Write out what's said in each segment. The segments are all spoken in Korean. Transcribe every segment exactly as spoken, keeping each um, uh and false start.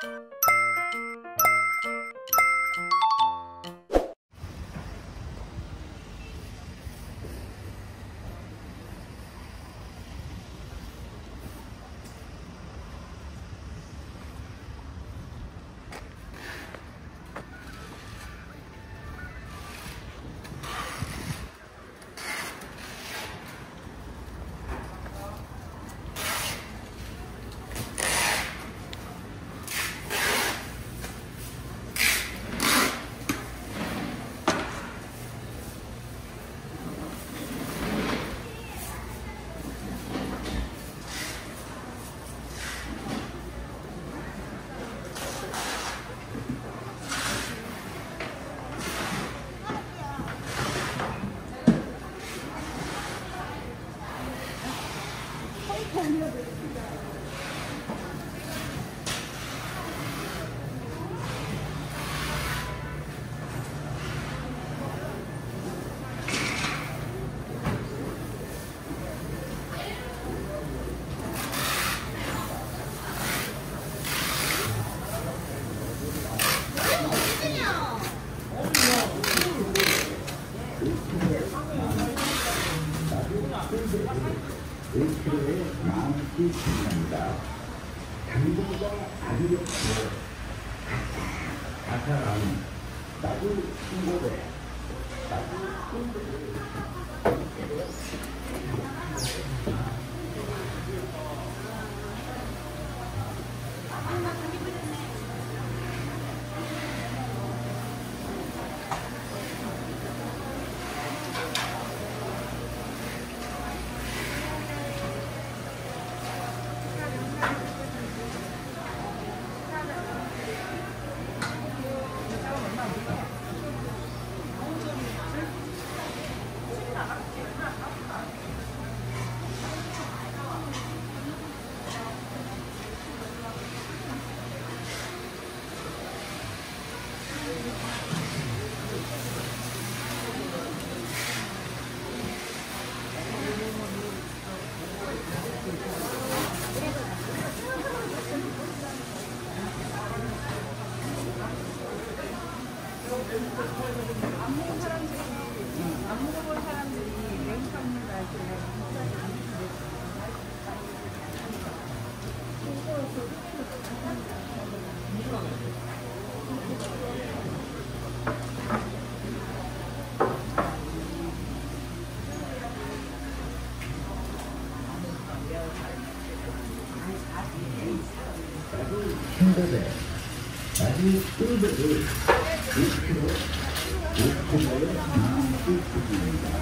일 킬로그램의 마음씨 중요합니다. 당분과 아주 아사람 나도 신고돼 나도 신고돼 안 먹은 사람들이 안 먹어본 사람들이 매운 탕을 할 때 힘들대 아주 꿀들을 일 킬로그램 일 킬로그램의 마음씨 중요합니다.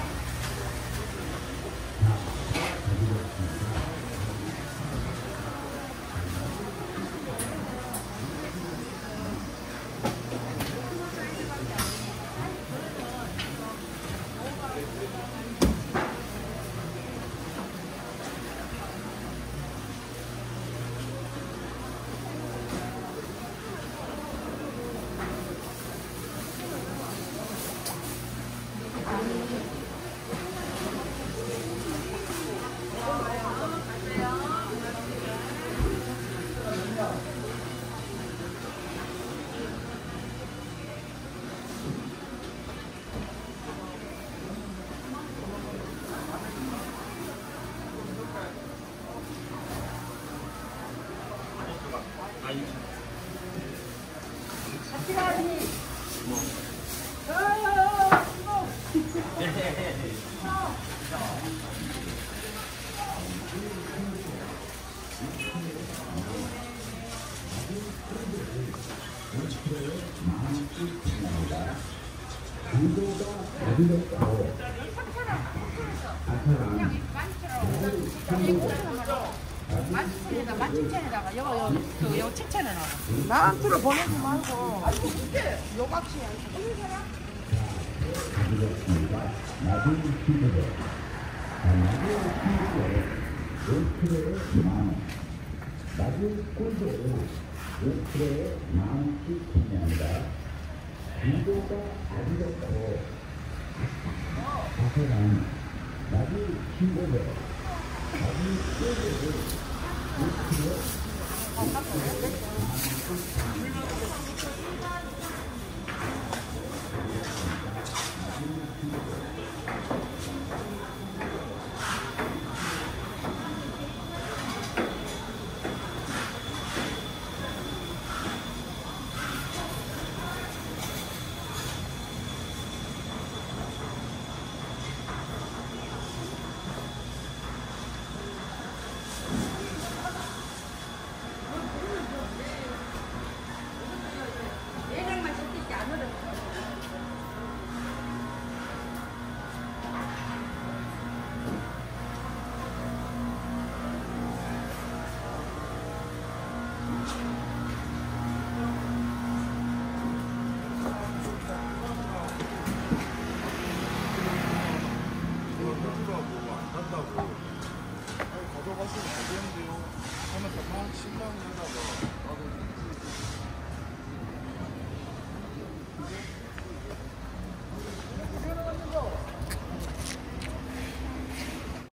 강도가 어디로 만천에다 만천에다가 여거 여 그 여 칠천에 나와. 나한테로 보내지 말고 요각시 가져갔습니다. 나중에 친구들 나중에 친구들 일 킬로그램에 만 원 나중에 꿀들 일 킬로그램에 만 원씩 구매합니다. 강도가 아주 좋고 자세한 나중에 친구들 나중에 꿀들 일 킬로그램에 아,